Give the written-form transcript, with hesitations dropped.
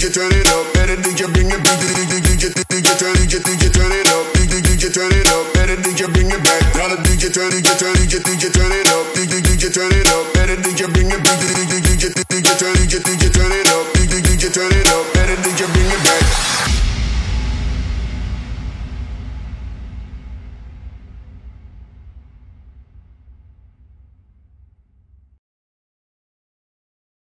DJ turn it up, better DJ bring it back. DJ turn it up, DJ turn it up, better DJ bring it back. Now the DJ turn it up, DJ turn it up, better DJ bring it back. DJ turn it up, DJ turn it up, better DJ bring it back.